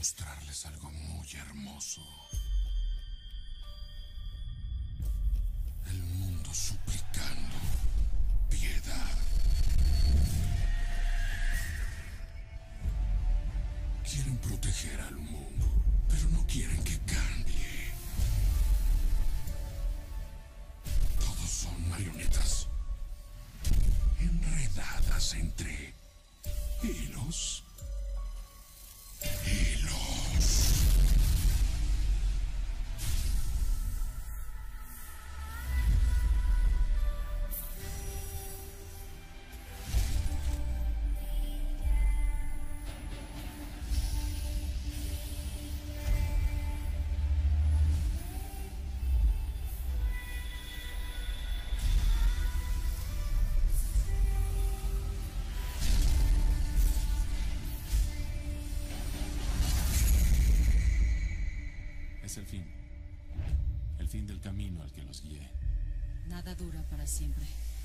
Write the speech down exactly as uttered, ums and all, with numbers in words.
mostrarles algo muy hermoso. El mundo suplicando piedad. Quieren proteger al mundo, pero no quieren que cambie. Todos son marionetas, enredadas entre hilos. Hilos. Es el fin. El fin del camino al que los guié. Nada dura para siempre.